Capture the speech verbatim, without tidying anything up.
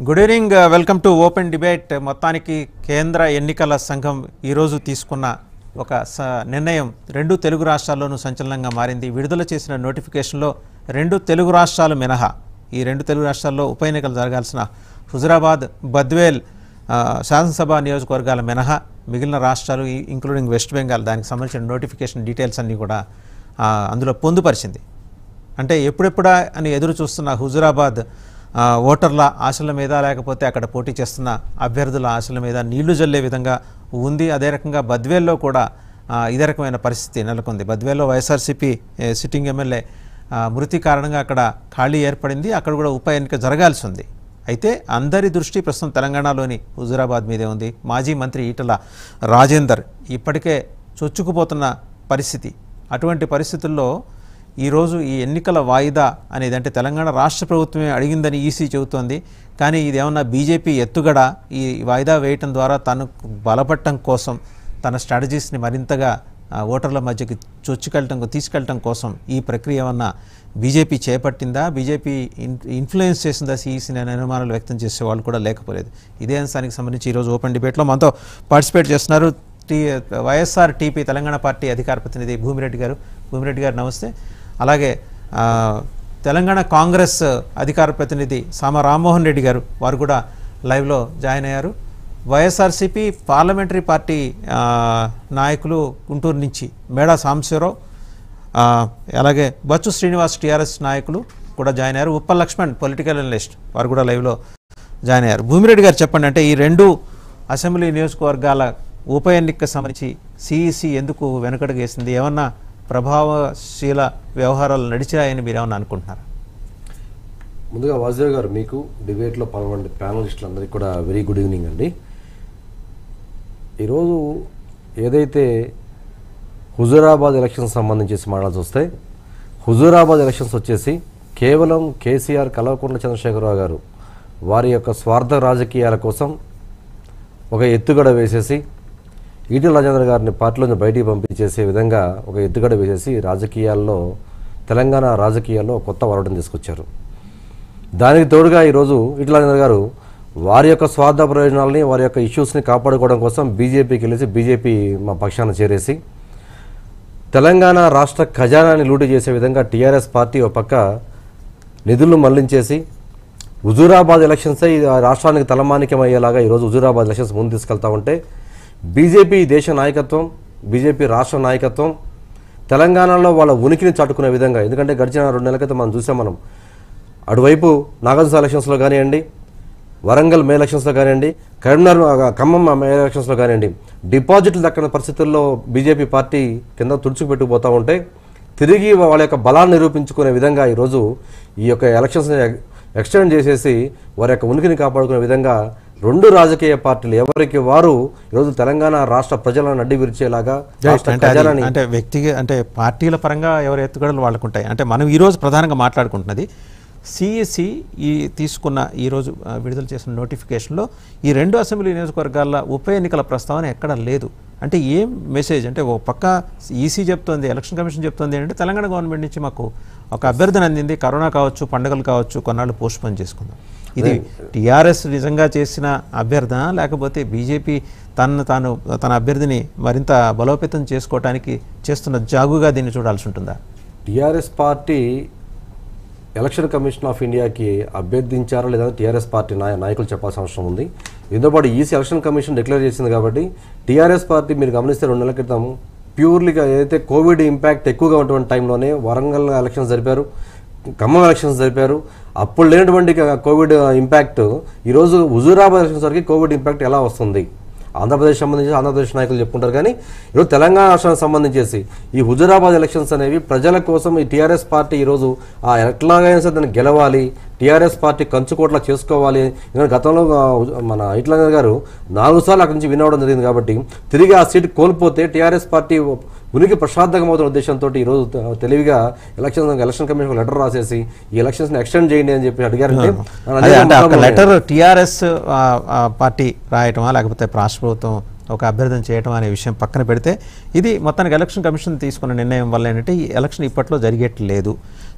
Good evening, welcome to open debate. మొత్తానికి కేంద్ర ఎన్నికల సంఘం ఈరోజు తీసుకున్న ఒక నిర్ణయం రెండు తెలుగు రాష్ట్రాల్లోనూ సంచలనంగా మారింది. విడుదల చేసిన నోటిఫికేషన్లో రెండు తెలుగు రాష్ట్రాలు మినహా ఈ రెండు తెలుగు రాష్ట్రాల్లో ఉప ఎన్నికలు జరగాల్సిన హుజురాబాద్, బద్వేల్ శాసనసభ నియోజకవర్గాల మినహా మిగిలిన రాష్ట్రాలు ఇంక్లూడింగ్ వెస్ట్ బెంగాల్ దానికి సంబంధించిన నోటిఫికేషన్ డీటెయిల్స్ అన్నీ కూడా అందులో పొందుపరిచింది. అంటే ఎప్పుడెప్పుడా అని ఎదురు చూస్తున్న హుజురాబాద్ ఓటర్ల ఆశల మీద లేకపోతే అక్కడ పోటీ చేస్తున్న అభ్యర్థుల ఆశల మీద నీళ్లు జల్లే విధంగా ఉంది. అదే రకంగా బద్వేల్లో కూడా ఇదే రకమైన పరిస్థితి నెలకొంది. బద్వేల్లో వైఎస్ఆర్సీపీ సిట్టింగ్ ఎమ్మెల్యే మృతి కారణంగా అక్కడ ఖాళీ ఏర్పడింది. అక్కడ కూడా ఉప ఎన్నిక జరగాల్సి ఉంది. అయితే అందరి దృష్టి ప్రస్తుతం తెలంగాణలోని హుజురాబాద్ మీదే ఉంది. మాజీ మంత్రి ఈటల రాజేందర్ ఇప్పటికే చొచ్చుకుపోతున్న పరిస్థితి. అటువంటి పరిస్థితుల్లో ఈరోజు ఈ ఎన్నికల వాయిదా అనేది అంటే తెలంగాణ రాష్ట్ర ప్రభుత్వమే అడిగిందని ఈసీ చెబుతోంది. కానీ ఇది ఏమన్నా బీజేపీ ఎత్తుగడ ఈ వాయిదా వేయటం ద్వారా తను బలపడటం కోసం తన స్ట్రాటజీస్ని మరింతగా ఓటర్ల మధ్యకి చొచ్చుకెళ్ళటం తీసుకెళ్ళటం కోసం ఈ ప్రక్రియ ఏమన్నా బీజేపీ చేపట్టిందా, బీజేపీ ఇన్ఫ్లుయెన్స్ చేసిందా ఈసీని అనే అనుమానాలు వ్యక్తం చేసే వాళ్ళు కూడా లేకపోలేదు. ఇదే అంశానికి సంబంధించి ఈరోజు ఓపెన్ డిబేట్లో మనతో పార్టిసిపేట్ చేస్తున్నారు T YSR TP Telangana party అధికార ప్రతినిధి భూమిరెడ్డి గారు. భూమిరెడ్డి గారు నమస్తే. అలాగే తెలంగాణ కాంగ్రెస్ అధికార ప్రతినిధి సామ రామ్మోహన్ రెడ్డి గారు, వారు కూడా లైవ్లో జాయిన్ అయ్యారు. వైఎస్ఆర్సీపీ పార్లమెంటరీ పార్టీ నాయకులు గుంటూరు నుంచి మేడా సాంబశివరావు, అలాగే బచ్చు శ్రీనివాస్ టీఆర్ఎస్ నాయకులు కూడా జాయిన్ అయ్యారు. ఉప్పల్ లక్ష్మణ్ పొలిటికల్ అనలిస్ట్, వారు కూడా లైవ్లో జాయిన్ అయ్యారు. భూమిరెడ్డి గారు చెప్పండి, అంటే ఈ రెండు అసెంబ్లీ నియోజకవర్గాల ఉప ఎన్నికకు సంబంధించి సిఈసి ఎందుకు వెనుకడుగు వేసింది? ఏమన్నా ప్రభావశీల వ్యవహారాలు నడిచాయని మీరు ఏమన్నా అనుకుంటున్నారా? ముందుగా వాసుదేవ్ గారు, మీకు డిబేట్లో పాల్గొనే ప్యానలిస్టులందరికీ కూడా వెరీ గుడ్ ఈవినింగ్ అండి. ఈరోజు ఏదైతే హుజూరాబాద్ ఎలక్షన్స్ సంబంధించి మాట్లాడాల్సి వస్తే, హుజూరాబాద్ ఎలక్షన్స్ వచ్చేసి కేవలం కేసీఆర్, కల్వకుంట్ల చంద్రశేఖరరావు గారు వారి యొక్క స్వార్థ రాజకీయాల కోసం ఒక ఎత్తుగడ వేసేసి ఈటెల రాజేందర్ గారిని పార్టీలోంచి బయటికి పంపించేసే విధంగా ఒక ఎత్తుగడ వేసేసి రాజకీయాల్లో తెలంగాణ రాజకీయాల్లో కొత్త వరవడం తీసుకొచ్చారు. దానికి తోడుగా ఈరోజు ఈటెల రాజేందర్ గారు వారి యొక్క స్వార్థ ప్రయోజనాలని, వారి యొక్క ఇష్యూస్ని కాపాడుకోవడం కోసం బీజేపీకి వెళ్ళేసి బీజేపీ మా పక్షాన చేరేసి తెలంగాణ రాష్ట్ర ఖజానాన్ని లూటు చేసే విధంగా టీఆర్ఎస్ పార్టీ ఒక పక్క నిధులను మళ్లించేసి హుజూరాబాద్ ఎలక్షన్సే రాష్ట్రానికి తలమానికం అయ్యేలాగా ఈరోజు హుజూరాబాద్ ఎలక్షన్స్ ముందు తీసుకెళ్తా ఉంటే బీజేపీ దేశ నాయకత్వం, బీజేపీ రాష్ట్ర నాయకత్వం తెలంగాణలో వాళ్ళ ఉనికిని చాటుకునే విధంగా, ఎందుకంటే గడిచిన రెండు నెలల క్రితం మనం చూసాం, మనం అటువైపు నాగార్జున ఎలక్షన్స్లో కానివ్వండి, వరంగల్ మే ఎలక్షన్స్లో కానివ్వండి, కరీంనగర్ ఖమ్మం మే ఎలక్షన్స్లో కానివ్వండి, డిపాజిట్లు దక్కని పరిస్థితుల్లో బీజేపీ పార్టీ కింద తుడుచుకుపెట్టుకుపోతూ ఉంటే తిరిగి వాళ్ళ యొక్క బలాన్ని నిరూపించుకునే విధంగా ఈరోజు ఈ యొక్క ఎలక్షన్స్ని ఎక్స్టెండ్ చేసేసి వారి యొక్క ఉనికిని కాపాడుకునే విధంగా రెండు రాజకీయ పార్టీలు ఎవరికి వారు ఈరోజు తెలంగాణ రాష్ట్ర ప్రజలను అడ్డి విరిచేలాగా అంటే వ్యక్తిగా అంటే పార్టీల పరంగా ఎవరు ఎత్తుగడలు వాళ్ళకుంటాయి. అంటే మనం ఈరోజు ప్రధానంగా మాట్లాడుకుంటున్నది సిఎస్సి ఈ తీసుకున్న ఈరోజు విడుదల చేసిన నోటిఫికేషన్లో ఈ రెండు అసెంబ్లీ నియోజకవర్గాల ఉప ఎన్నికల ప్రస్తావన ఎక్కడ లేదు. అంటే ఏం మెసేజ్ అంటే ఓ పక్క ఈసీ చెప్తోంది, ఎలక్షన్ కమిషన్ చెప్తోంది ఏంటంటే తెలంగాణ గవర్నమెంట్ నుంచి మాకు ఒక అభ్యర్థన అందింది, కరోనా కావచ్చు, పండుగలు కావచ్చు, కొన్నాళ్ళు పోస్ట్ పోన్ చేసుకుందాం. ఇది టీఆర్ఎస్ నిజంగా చేసిన అభ్యర్థన లేకపోతే బీజేపీ తను తాను తన అభ్యర్థిని మరింత బలోపేతం చేసుకోవడానికి చేస్తున్న జాగుగా దీన్ని చూడాల్సి ఉంటుందా? TRS party election commission of ఇండియాకి అభ్యర్థించారా లేదా టీఆర్ఎస్ పార్టీ నాయ నాయకులు చెప్పాల్సిన అవసరం ఉంది. దీంతోపాటు ఈసీ ఎలక్షన్ కమిషన్ డిక్లేర్ చేసింది కాబట్టి టీఆర్ఎస్ పార్టీ మీరు గమనిస్తే రెండు నెలల క్రితం ప్యూర్లీగా ఏదైతే కోవిడ్ ఇంపాక్ట్ ఎక్కువగా ఉన్నటువంటి టైంలోనే వరంగల్ ఎలక్షన్స్ జరిపారు, ఖమ్మం ఎలక్షన్స్ జరిపారు. అప్పుడు లేనటువంటి కోవిడ్ ఇంపాక్ట్ ఈరోజు హుజూరాబాద్ ఎలక్షన్స్ వరకు కోవిడ్ ఇంపాక్ట్ ఎలా వస్తుంది ఆంధ్రప్రదేశ్ సంబంధించి ఆంధ్రప్రదేశ్ నాయకులు చెప్పుకుంటారు. కానీ ఈరోజు తెలంగాణ రాష్ట్రానికి సంబంధించేసి ఈ హుజూరాబాద్ ఎలక్షన్స్ అనేవి ప్రజల కోసం ఈ టీఆర్ఎస్ పార్టీ ఈరోజు ఆ ఎట్లాగైనా సరే దాన్ని గెలవాలి, టీఆర్ఎస్ పార్టీ కంచుకోట్లా చేసుకోవాలి. ఎందుకంటే గతంలో మన ఈటెల రాజేందర్ గారు నాలుగు సార్లు అక్కడి నుంచి వినవడం జరిగింది కాబట్టి తిరిగి ఆ సీటు కోల్పోతే టీఆర్ఎస్ పార్టీ ఉనికి ప్రశాంతంగా ఉద్దేశంతో ఈరోజు తెలివిగా ఎలక్షన్ ఎలక్షన్ కమిషన్ లెటర్ రాసేసి ఈ ఎలక్షన్స్ ఎక్స్టెండ్ చేయండి అని చెప్పి అడిగారంటే లెటర్ టీఆర్ఎస్ పార్టీ రాయటమా లేకపోతే రాష్ట్ర ప్రభుత్వం ఒక అభ్యర్థన చేయటం అనే విషయం పక్కన పెడితే ఇది మొత్తానికి ఎలక్షన్ కమిషన్ తీసుకున్న నిర్ణయం వల్ల ఏంటంటే ఈ ఎలక్షన్ ఇప్పట్లో జరిగేట్లేదు.